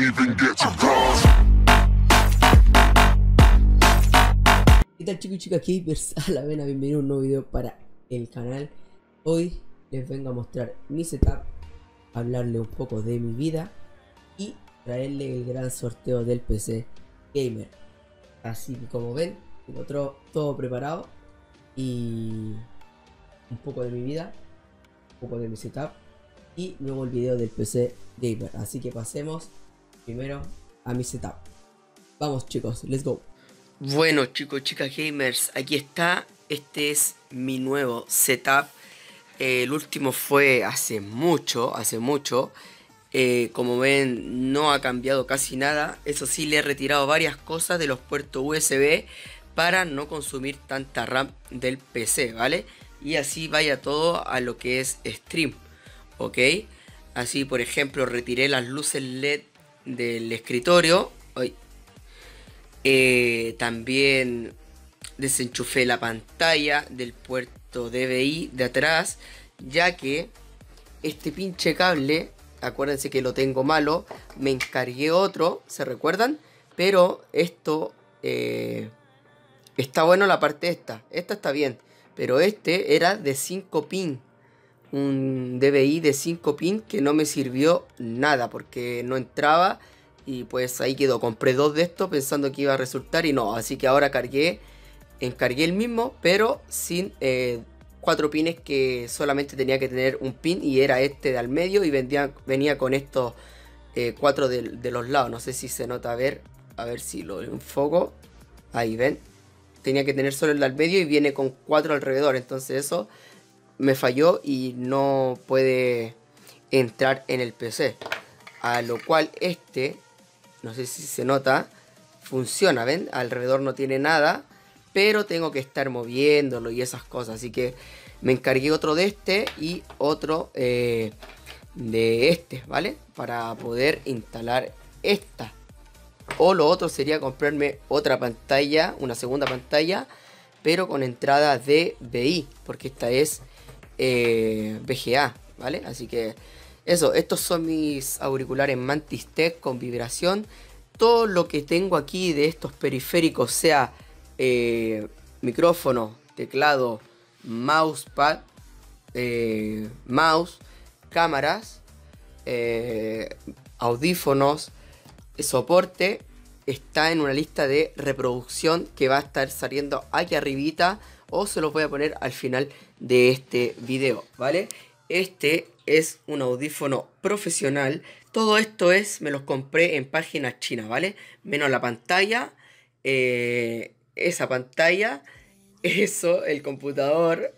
even get to cross. ¿Qué tal, chicos y chicas gamers? A la vena, bienvenido a un nuevo video para el canal. Hoy les vengo a mostrar mi setup, hablarle un poco de mi vida y traerle el gran sorteo del PC Gamer. Así que como ven, tengo todo preparado y un poco de mi vida, un poco de mi setup y luego el video del PC Gamer. Así que pasemos primero a mi setup. Vamos, chicos, let's go. Bueno, chicos, chicas gamers, aquí está. Este es mi nuevo setup. El último fue hace mucho. Como ven, no ha cambiado casi nada. Eso sí, le he retirado varias cosas de los puertos USB para no consumir tanta RAM del PC, ¿vale? Y así vaya todo a lo que es stream, ¿ok? Así, por ejemplo, retiré las luces LED del escritorio. También desenchufé la pantalla del puerto DVI de atrás, ya que este pinche cable, acuérdense que lo tengo malo, me encargué otro, ¿se recuerdan? Pero esto está bueno, la parte esta está bien, pero este era de 5 pin, un DVI de 5 pin que no me sirvió nada porque no entraba. Y pues ahí quedó, compré dos de estos pensando que iba a resultar y no. Así que ahora encargué el mismo, pero sin 4 pines, que solamente tenía que tener un pin y era este de al medio. Y venía con estos 4 de los lados. No sé si se nota, a ver si lo enfoco. Ahí ven, tenía que tener solo el de al medio y viene con 4 alrededor. Entonces eso me falló y no puede entrar en el PC. A lo cual no sé si se nota, funciona, ¿ven? Alrededor no tiene nada, pero tengo que estar moviéndolo y esas cosas. Así que me encargué otro de este y otro de este, ¿vale? Para poder instalar esta. O lo otro sería comprarme otra pantalla, una segunda pantalla, pero con entrada DVI, porque esta es VGA, ¿vale? Así que eso, estos son mis auriculares Mantis Tech con vibración. Todo lo que tengo aquí de estos periféricos, sea micrófono, teclado, mousepad, mouse, cámaras, audífonos, soporte, está en una lista de reproducción que va a estar saliendo aquí arribita, o se los voy a poner al final de este video, ¿vale? Este es un audífono profesional. Todo esto me los compré en páginas chinas, ¿vale? Menos la pantalla, esa pantalla, eso, el computador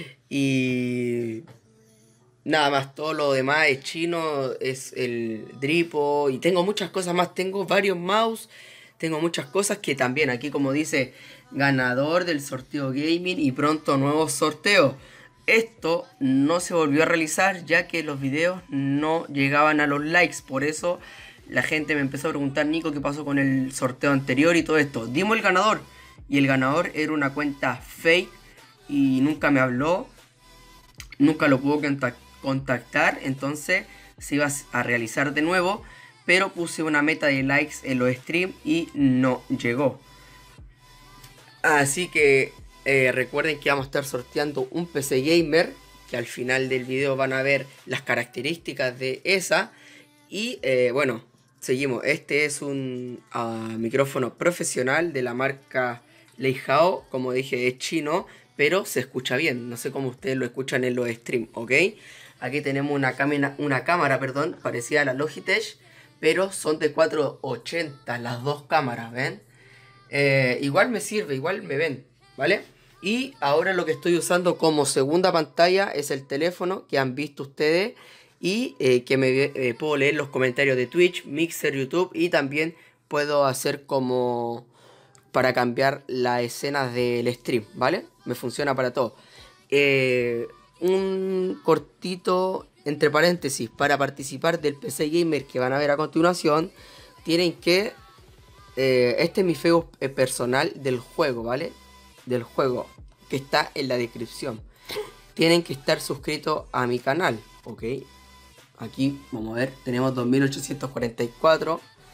y nada más. Todo lo demás es chino, es el Dripo y tengo muchas cosas más. Tengo varios mouse, tengo muchas cosas que también aquí, como dice, ganador del sorteo gaming y pronto nuevo sorteo. Esto no se volvió a realizar ya que los videos no llegaban a los likes. Por eso la gente me empezó a preguntar: Nico, ¿qué pasó con el sorteo anterior y todo esto? Dimos el ganador y el ganador era una cuenta fake y nunca me habló, nunca lo pudo contactar. Entonces se iba a realizar de nuevo, pero puse una meta de likes en los streams y no llegó. Así que recuerden que vamos a estar sorteando un PC Gamer, que al final del video van a ver las características de esa. Y bueno, seguimos. Este es un micrófono profesional de la marca Leihao. Como dije, es chino, pero se escucha bien. No sé cómo ustedes lo escuchan en los streams, ¿ok? Aquí tenemos una cámara, perdón, parecida a la Logitech, pero son de 480 las dos cámaras, ¿ven? Igual me sirve, igual me ven, ¿vale? Y ahora lo que estoy usando como segunda pantalla es el teléfono que han visto ustedes y que puedo leer los comentarios de Twitch, Mixer, YouTube, y también puedo hacer como para cambiar las escenas del stream, ¿vale? Me funciona para todo. Un cortito entre paréntesis: para participar del PC Gamer que van a ver a continuación, tienen que este es mi Facebook personal del juego, ¿vale? Del juego, que está en la descripción. Tienen que estar suscritos a mi canal, ¿ok? Aquí, vamos a ver, tenemos 2844.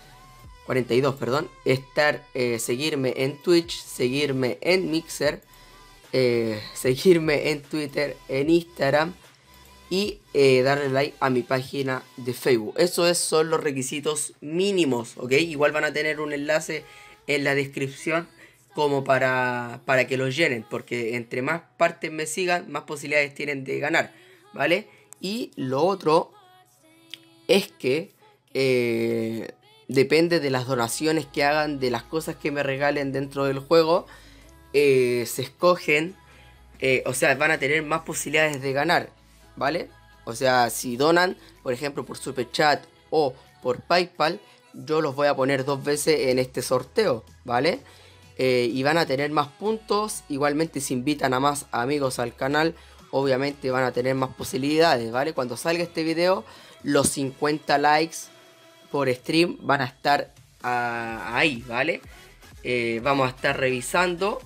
42, perdón. Seguirme en Twitch, seguirme en Mixer, seguirme en Twitter, en Instagram y darle like a mi página de Facebook. Son los requisitos mínimos, ¿ok? Igual van a tener un enlace en la descripción como para que los llenen, porque entre más partes me sigan, más posibilidades tienen de ganar, ¿vale? Y lo otro es que depende de las donaciones que hagan, de las cosas que me regalen dentro del juego, se escogen, o sea, van a tener más posibilidades de ganar, ¿vale? O sea, si donan, por ejemplo, por Super Chat o por PayPal, yo los voy a poner 2 veces en este sorteo, ¿vale? Y van a tener más puntos. Igualmente, si invitan a más amigos al canal, obviamente van a tener más posibilidades, ¿vale? Cuando salga este video, los 50 likes por stream van a estar ahí, ¿vale? Vamos a estar revisando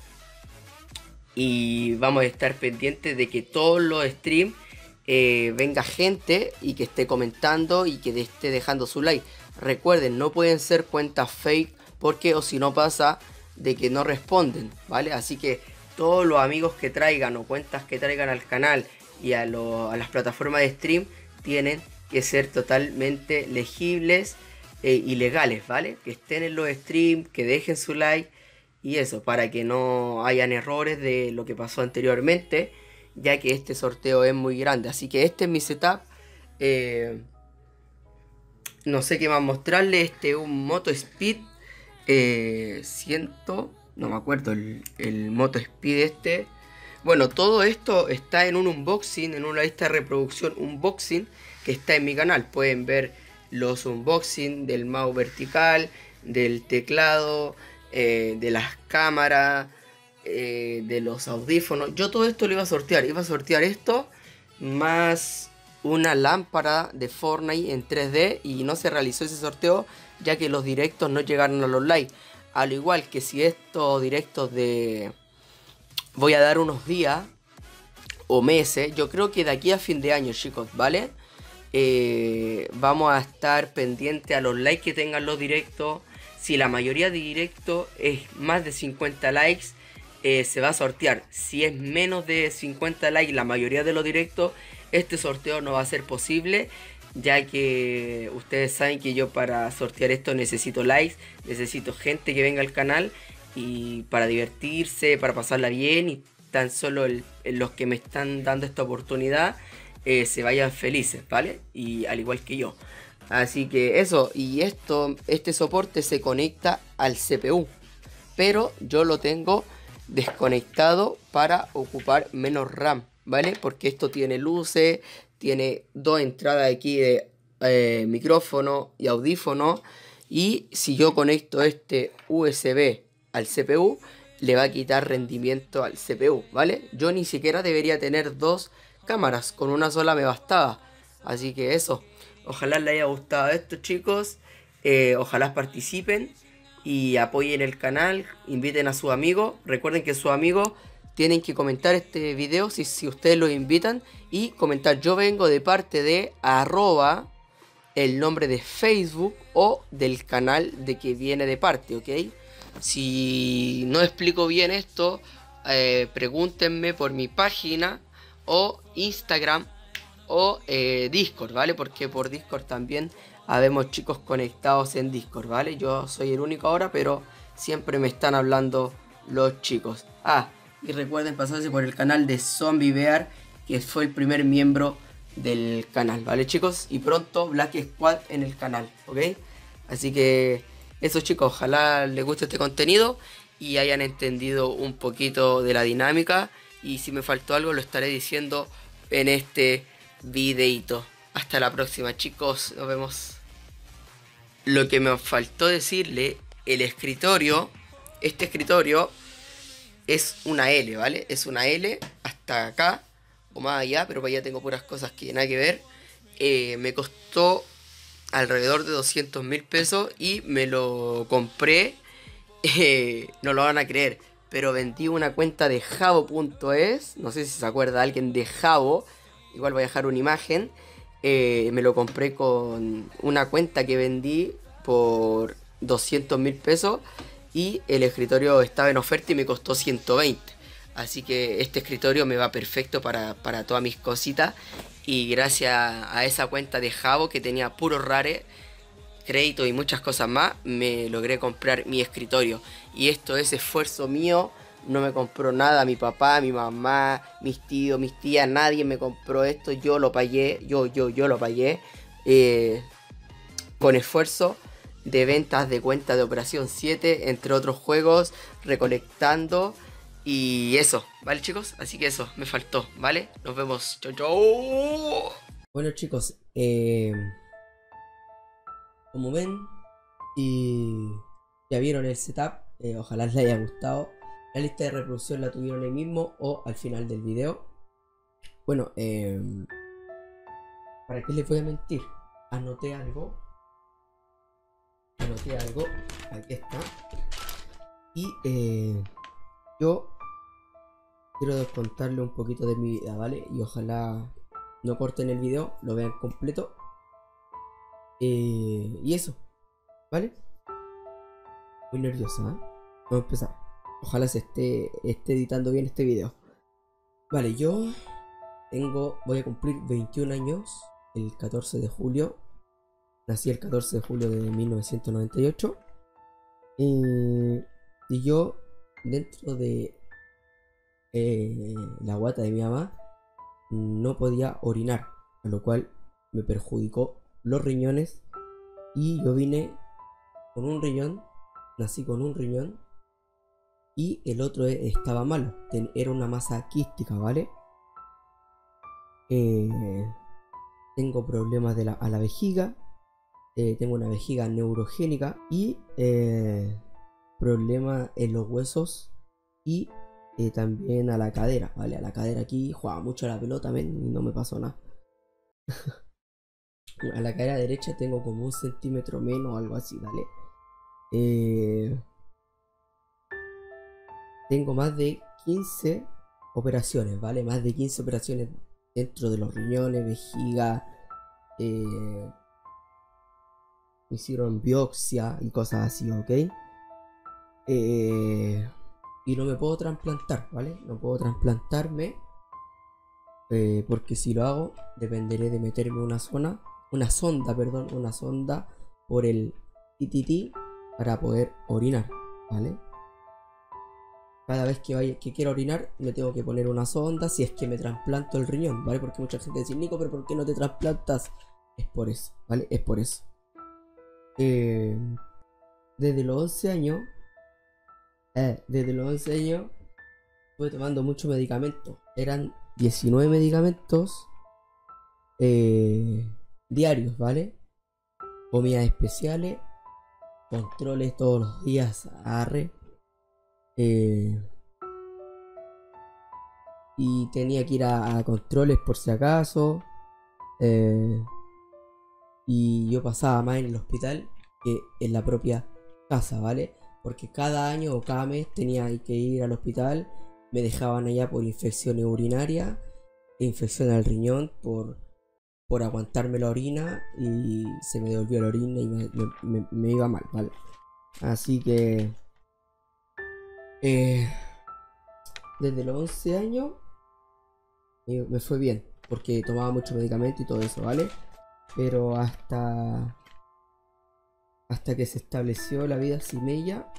y vamos a estar pendientes de que todos los streams venga gente y que esté comentando y que esté dejando su like. Recuerden, no pueden ser cuentas fake, porque o si no pasa de que no responden, ¿vale? Así que todos los amigos que traigan o cuentas que traigan al canal y a las plataformas de stream tienen que ser totalmente legibles y legales, ¿vale? Que estén en los streams, que dejen su like y eso, para que no hayan errores de lo que pasó anteriormente, ya que este sorteo es muy grande. Así que este es mi setup. No sé qué más mostrarle. Este es un Moto Speed 100, no me acuerdo el Moto Speed este. Bueno, todo esto está en un unboxing, en una lista de reproducción unboxing que está en mi canal. Pueden ver los unboxing del mouse vertical, del teclado, de las cámaras, de los audífonos. Yo todo esto lo iba a sortear. Iba a sortear esto más una lámpara de Fortnite en 3D y no se realizó ese sorteo ya que los directos no llegaron a los likes. Al igual que si estos directos de... voy a dar unos días o meses, yo creo que de aquí a fin de año, chicos, ¿vale? Vamos a estar pendientes a los likes que tengan los directos. Si la mayoría de directos es más de 50 likes, se va a sortear. Si es menos de 50 likes la mayoría de los directos, este sorteo no va a ser posible, ya que ustedes saben que yo para sortear esto necesito likes, necesito gente que venga al canal y para divertirse, para pasarla bien, y tan solo los que me están dando esta oportunidad se vayan felices, ¿vale? Y al igual que yo. Así que eso, y este soporte se conecta al CPU, pero yo lo tengo desconectado para ocupar menos RAM, ¿vale? Porque esto tiene luces, tiene 2 entradas aquí de micrófono y audífono, y si yo conecto este USB al CPU, le va a quitar rendimiento al CPU, ¿vale? Yo ni siquiera debería tener 2 cámaras, con una sola me bastaba. Así que eso, ojalá les haya gustado esto, chicos. Ojalá participen y apoyen el canal, inviten a sus amigos. Recuerden que sus amigos tienen que comentar este video si ustedes los invitan, y comentar: yo vengo de parte de @ el nombre de Facebook o del canal de que viene de parte, ¿ok? Si no explico bien esto, pregúntenme por mi página o Instagram o Discord, ¿vale? Porque por Discord también habemos chicos conectados en Discord, ¿vale? Yo soy el único ahora, pero siempre me están hablando los chicos. Y recuerden pasarse por el canal de Zombie Bear, que fue el primer miembro del canal, ¿vale, chicos? Y pronto Black Squad en el canal, ¿ok? Así que eso, chicos, ojalá les guste este contenido y hayan entendido un poquito de la dinámica. Y si me faltó algo lo estaré diciendo en este videito. Hasta la próxima, chicos, nos vemos. Lo que me faltó decirle, el escritorio, este escritorio es una L, ¿vale? Es una L hasta acá o más allá, pero para allá tengo puras cosas que nada que ver. Me costó alrededor de 200.000 pesos y me lo compré, no lo van a creer, pero vendí una cuenta de Jabo.es, no sé si se acuerda alguien de Jabo, igual voy a dejar una imagen. Me lo compré con una cuenta que vendí por 200.000 pesos y el escritorio estaba en oferta y me costó 120. Así que este escritorio me va perfecto para todas mis cositas. Y gracias a esa cuenta de Jabo que tenía puros rares, crédito y muchas cosas más, me logré comprar mi escritorio. Y esto es esfuerzo mío. No me compró nada mi papá, mi mamá, mis tíos, mis tías, nadie me compró esto. Yo lo pagué, yo lo pagué. eh, con esfuerzo de ventas de cuenta de Operación 7, entre otros juegos, recolectando y eso, ¿vale chicos? Así que eso, me faltó, ¿vale? Nos vemos, chau chau. Bueno chicos, como ven y ya vieron el setup, ojalá les haya gustado. La lista de reproducción la tuvieron ahí mismo o al final del video. Bueno, ¿para qué les voy a mentir? Anoté algo, aquí está. Y yo quiero contarle un poquito de mi vida, ¿vale? Y ojalá no corten el video, lo vean completo. Y eso, ¿vale? Muy nervioso, ¿eh? Vamos a empezar. Ojalá se esté editando bien este video. Vale, yo voy a cumplir 21 años el 14 de julio. Nací el 14 de julio de 1998. Y yo, dentro de la guata de mi mamá, no podía orinar, a lo cual me perjudicó los riñones. Y yo vine con un riñón, nací con un riñón y el otro estaba malo, era una masa quística, ¿vale? Tengo problemas a la vejiga, tengo una vejiga neurogénica y problemas en los huesos y también a la cadera, ¿vale? A la cadera aquí jugaba mucho a la pelota, y no me pasó nada. A la cadera derecha tengo como 1 centímetro menos o algo así, ¿vale? Tengo más de 15 operaciones, ¿vale? Más de 15 operaciones dentro de los riñones, vejiga. Me hicieron biopsia y cosas así, ¿ok? Y no me puedo trasplantar, ¿vale? No puedo trasplantarme porque si lo hago dependeré de meterme una sonda por el tititi para poder orinar, ¿vale? Cada vez que quiero orinar me tengo que poner una sonda si es que me trasplanto el riñón, ¿vale? Porque mucha gente dice, Nico, pero ¿por qué no te trasplantas? Es por eso, ¿vale? Es por eso. Desde los 11 años, estuve tomando muchos medicamentos. Eran 19 medicamentos diarios, ¿vale? Comidas especiales, controles todos los días, arre. Y tenía que ir a controles por si acaso. Y yo pasaba más en el hospital que en la propia casa, ¿vale? Porque cada año o cada mes tenía que ir al hospital. Me dejaban allá por infecciones urinarias, infección al riñón, por aguantarme la orina y se me devolvió la orina y me iba mal, ¿vale? Así que desde los 11 años me fue bien, porque tomaba mucho medicamento y todo eso, ¿vale? Pero hasta que se estableció la vida sin ella.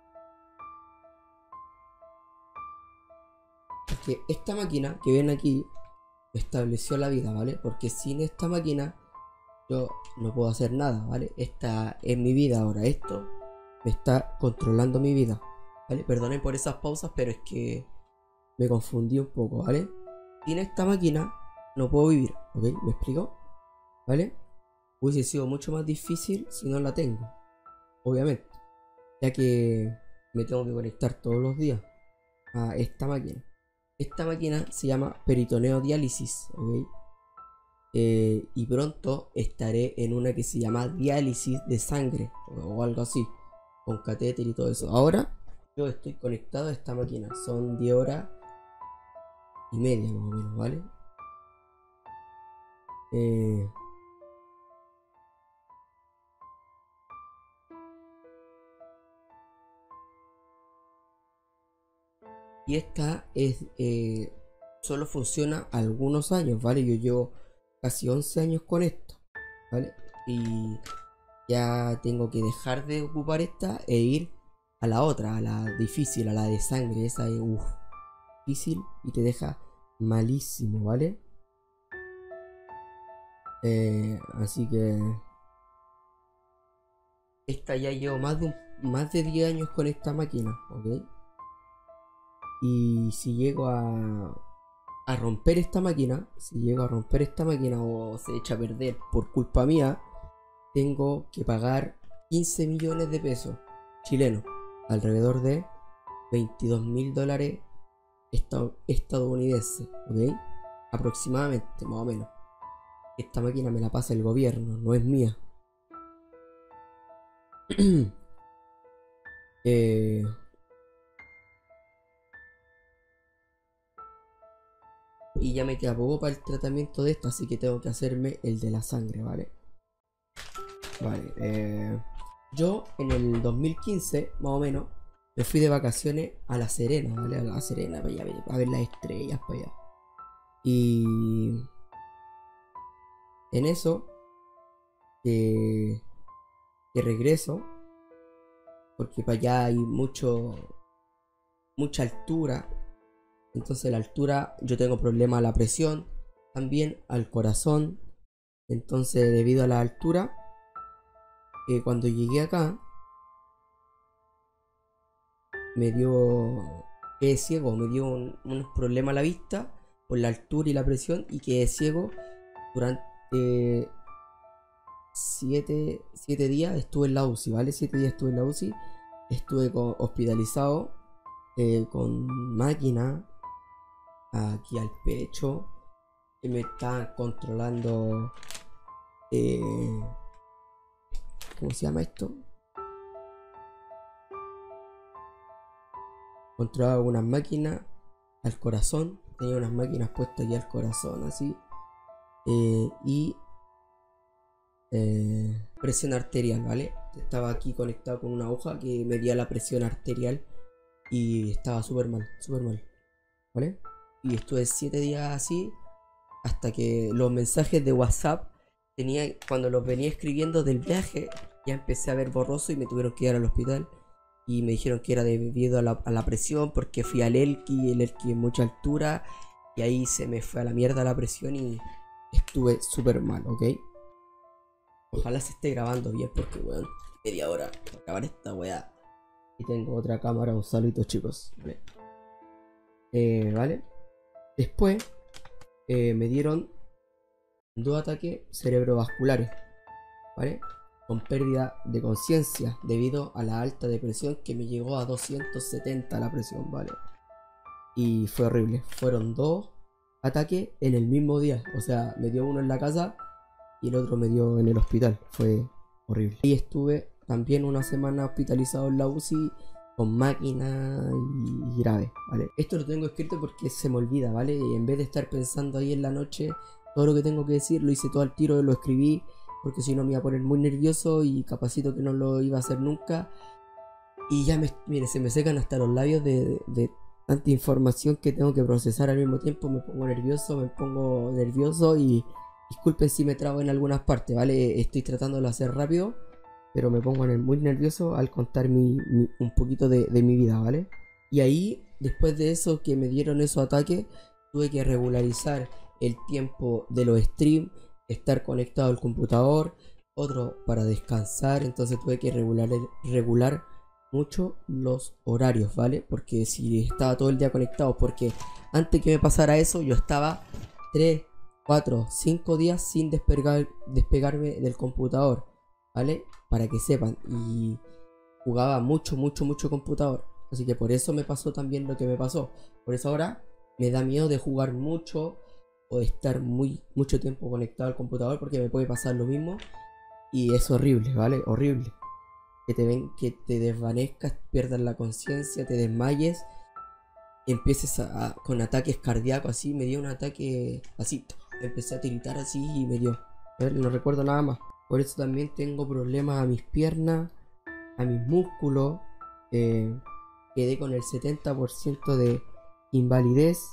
Porque esta máquina que ven aquí me estableció la vida, ¿vale? Porque sin esta máquina yo no puedo hacer nada, ¿vale? Esta es mi vida ahora, esto me está controlando mi vida, ¿vale? Perdonen por esas pausas, pero es que me confundí un poco, ¿vale? Sin esta máquina no puedo vivir, ¿ok? ¿Me explico? ¿Vale? Hubiese sido mucho más difícil si no la tengo, obviamente, ya que me tengo que conectar todos los días a esta máquina. Esta máquina se llama peritoneo diálisis, ¿ok? Y pronto estaré en una que se llama diálisis de sangre o algo así, con catéter y todo eso. Ahora yo estoy conectado a esta máquina, son 10 horas y media más o menos, ¿vale? Y esta es solo funciona algunos años, ¿vale? Yo llevo casi 11 años con esto, ¿vale? Y ya tengo que dejar de ocupar esta e ir a la otra, a la difícil, a la de sangre. Esa es difícil y te deja malísimo, ¿vale? Así que esta ya llevo más de 10 años con esta máquina, ¿ok? Y si llego a romper esta máquina, si llego a romper esta máquina o se echa a perder por culpa mía, tengo que pagar 15 millones de pesos chilenos, alrededor de 22.000 dólares estadounidenses, ¿ok? Aproximadamente, más o menos. Esta máquina me la pasa el gobierno, no es mía. eh, y ya me queda poco para el tratamiento de esto, así que tengo que hacerme el de la sangre, ¿vale? Vale, yo en el 2015, más o menos, me fui de vacaciones a La Serena, ¿vale? A La Serena, para allá, a ver las estrellas, para allá. Y en eso, que regreso, porque para allá hay mucha altura. Entonces la altura, yo tengo problema a la presión, también al corazón. Entonces debido a la altura, cuando llegué acá, me dio, quedé ciego, me dio unos problemas a la vista por la altura y la presión y quedé ciego durante 7 días. Estuve en la UCI, ¿vale? 7 días estuve en la UCI, estuve hospitalizado con máquina aquí al pecho, que me está controlando, ¿cómo se llama esto? Controlaba unas máquinas al corazón, tenía unas máquinas puestas aquí al corazón, así, y presión arterial, ¿vale? Estaba aquí conectado con una aguja que medía la presión arterial y estaba súper mal, ¿vale? Y estuve 7 días así hasta que los mensajes de WhatsApp cuando los venía escribiendo del viaje, ya empecé a ver borroso y me tuvieron que ir al hospital. Y me dijeron que era debido a la presión, porque fui al el Elqui en mucha altura, y ahí se me fue a la mierda la presión y estuve súper mal, ¿ok? Ojalá se esté grabando bien, porque bueno, media hora para grabar esta weá. Y tengo otra cámara, un saludito chicos, ¿vale? ¿Vale? Después me dieron 2 ataques cerebrovasculares, ¿vale? Con pérdida de conciencia debido a la alta depresión que me llegó a 270 la presión, ¿vale? Y fue horrible. Fueron 2 ataques en el mismo día. O sea, me dio uno en la casa y el otro me dio en el hospital. Fue horrible. Y estuve también una semana hospitalizado en la UCI con máquina y grave, ¿vale? Esto lo tengo escrito porque se me olvida, ¿vale? Y en vez de estar pensando ahí en la noche todo lo que tengo que decir, lo hice todo al tiro, lo escribí, porque si no me iba a poner muy nervioso y capacito que no lo iba a hacer nunca. Y ya mire, se me secan hasta los labios de tanta información que tengo que procesar al mismo tiempo. Me pongo nervioso y disculpen si me trabo en algunas partes, ¿vale? Estoy tratando de hacer rápido, pero me pongo muy nervioso al contar un poquito de mi vida, ¿vale? Y ahí, después de eso, que me dieron esos ataques, tuve que regularizar el tiempo de los streams, estar conectado al computador, otro para descansar. Entonces tuve que regular mucho los horarios, ¿vale? Porque si estaba todo el día conectado, porque antes que me pasara eso yo estaba 3, 4, 5 días sin despegarme del computador, ¿vale? Para que sepan. Y jugaba mucho computador. Así que por eso me pasó también lo que me pasó. Por eso ahora me da miedo de jugar mucho o de estar mucho tiempo conectado al computador, porque me puede pasar lo mismo. Y es horrible, ¿vale? Horrible. Que te desvanezcas, pierdas la conciencia, te desmayes, empieces con ataques cardíacos así. Me dio un ataque así, empecé a tiritar así y me dio. A ver, no recuerdo nada más. Por eso también tengo problemas a mis piernas, a mis músculos. Quedé con el 70% invalidez,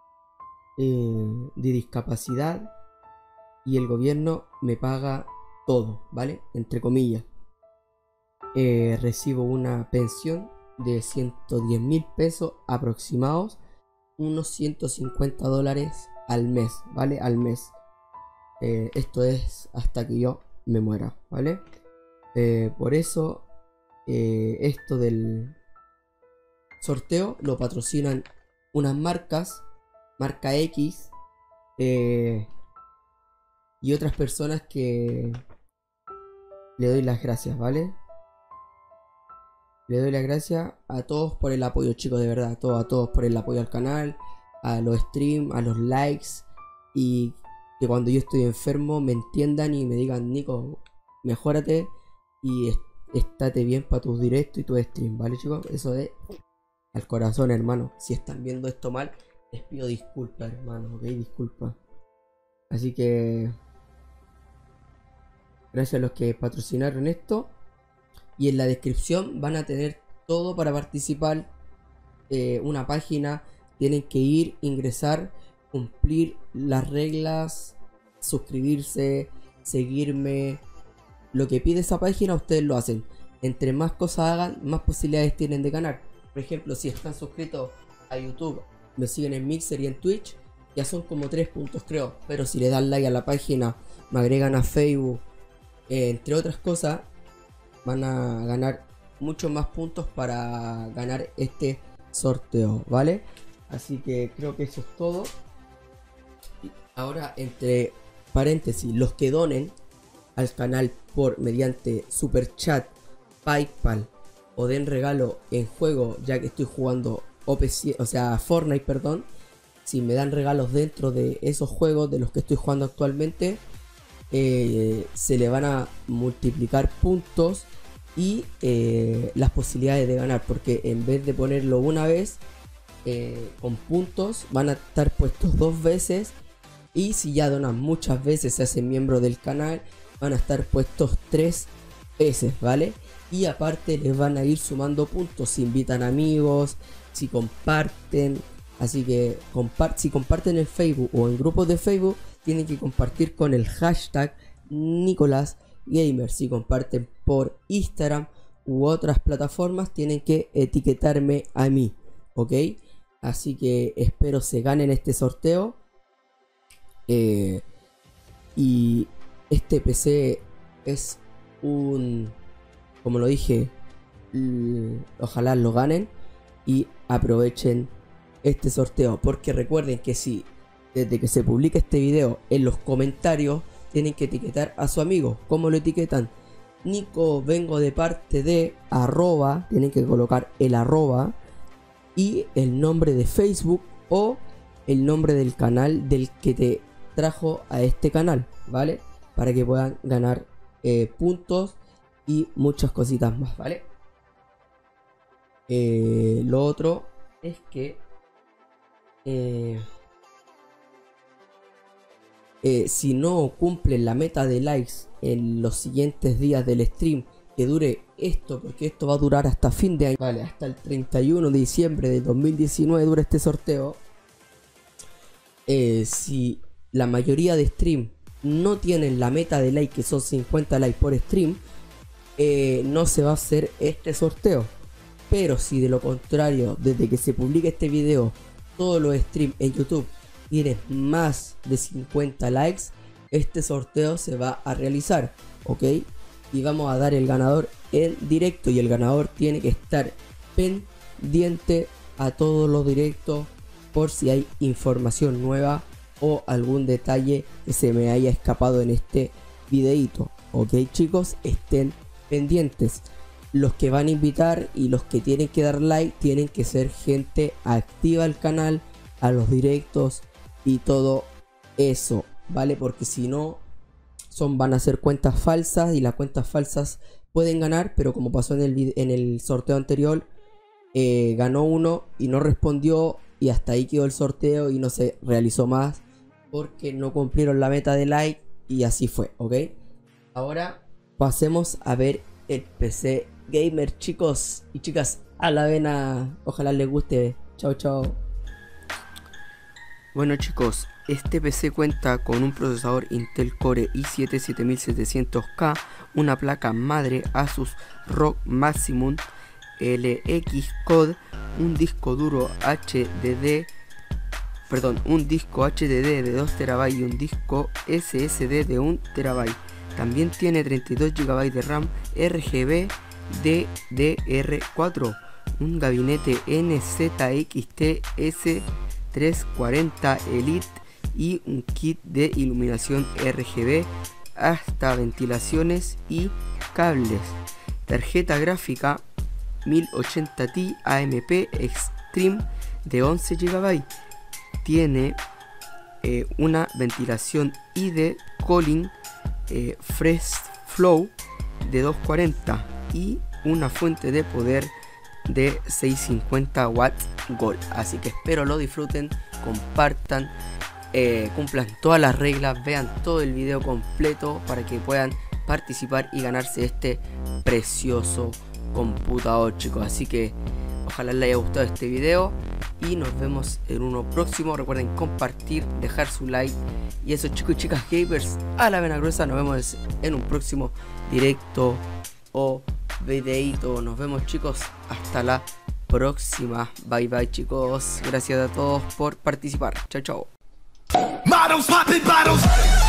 de discapacidad, y el gobierno me paga todo, ¿vale? Entre comillas. Recibo una pensión de 110.000 pesos aproximados, unos 150 dólares al mes, ¿vale? Al mes. Esto es hasta que yo me muera, ¿vale? Por eso esto del sorteo lo patrocinan unas marcas, marca X, y otras personas que le doy las gracias, ¿vale? Le doy las gracias a todos por el apoyo, chicos, de verdad, a todos por el apoyo al canal, a los streams, a los likes, y que cuando yo estoy enfermo me entiendan y me digan: Nico, mejórate y estate bien para tus directos y tus streams, ¿vale, chicos? Eso es al corazón, hermano. Si están viendo esto mal, les pido disculpas, hermano, ¿ok? Disculpas. Así que gracias a los que patrocinaron esto. Y en la descripción van a tener todo para participar. Una página, tienen que ir, ingresar, cumplir las reglas, suscribirse, seguirme. Lo que pide esa página ustedes lo hacen. Entre más cosas hagan, más posibilidades tienen de ganar. Por ejemplo, si están suscritos a YouTube, me siguen en Mixer y en Twitch, ya son como 3 puntos, creo. Pero si le dan like a la página, me agregan a Facebook, entre otras cosas, van a ganar muchos más puntos para ganar este sorteo, ¿vale? Así que creo que eso es todo. Ahora, entre paréntesis, los que donen al canal por mediante Super Chat, PayPal o den regalo en juego, ya que estoy jugando OP7, o sea, Fortnite, perdón. Si me dan regalos dentro de esos juegos de los que estoy jugando actualmente, se le van a multiplicar puntos y las posibilidades de ganar, porque en vez de ponerlo una vez con puntos, van a estar puestos 2 veces, y si ya donan muchas veces, se hacen miembro del canal, van a estar puestos 3 veces, ¿vale? Y aparte les van a ir sumando puntos si invitan amigos, si comparten. Así que si comparten en Facebook o en grupos de Facebook, tienen que compartir con el hashtag NicolasGamer. Si comparten por Instagram u otras plataformas, tienen que etiquetarme a mí, ¿ok? Así que espero se ganen este sorteo. Y este PC es como lo dije, ojalá lo ganen y aprovechen este sorteo, porque recuerden que si desde que se publique este video en los comentarios tienen que etiquetar a su amigo. ¿Cómo lo etiquetan? Nico, vengo de parte de arroba, tienen que colocar el arroba y el nombre de Facebook o el nombre del canal del que te trajo a este canal, ¿vale? Para que puedan ganar puntos y muchas cositas más, ¿vale? Lo otro es que si no cumplen la meta de likes en los siguientes días del stream, que dure esto, porque esto va a durar hasta fin de año, vale, hasta el 31 de diciembre de 2019 dura este sorteo. Si la mayoría de stream no tienen la meta de like, que son 50 likes por stream, no se va a hacer este sorteo. Pero si de lo contrario, desde que se publique este video, todos los streams en YouTube tienen más de 50 likes, este sorteo se va a realizar, ¿ok? Y vamos a dar el ganador en directo, y el ganador tiene que estar pendiente a todos los directos por si hay información nueva o algún detalle que se me haya escapado en este videito, ¿ok, chicos? Estén pendientes. Los que van a invitar y los que tienen que dar like tienen que ser gente activa al canal, a los directos y todo eso, ¿vale? Porque si no, van a ser cuentas falsas, y las cuentas falsas pueden ganar, pero como pasó en el sorteo anterior, ganó uno y no respondió, y hasta ahí quedó el sorteo y no se realizó más porque no cumplieron la meta de like, y así fue, ¿ok? Ahora pasemos a ver el PC Gamer, chicos y chicas, a la vena. Ojalá les guste. Chao, chao. Bueno chicos, este PC cuenta con un procesador Intel Core i7 7700K, una placa madre Asus ROG Maximum LX Code, un disco HDD de 2 TB y un disco SSD de 1 TB. También tiene 32 GB de RAM RGB DDR4, un gabinete NZXT S340 Elite y un kit de iluminación RGB, hasta ventilaciones y cables. Tarjeta gráfica 1080 Ti AMP Extreme de 11 GB. Tiene una ventilación ID Cooling Fresh Flow de 240 y una fuente de poder de 650 watts Gold. Así que espero lo disfruten, compartan, cumplan todas las reglas, vean todo el video completo para que puedan participar y ganarse este precioso computador, chicos. Así que ojalá les haya gustado este video y nos vemos en uno próximo. Recuerden compartir, dejar su like. Y eso, chicos y chicas gamers, a la vena gruesa. Nos vemos en un próximo directo o videito. Nos vemos, chicos, hasta la próxima. Bye bye, chicos. Gracias a todos por participar. Chao, chao.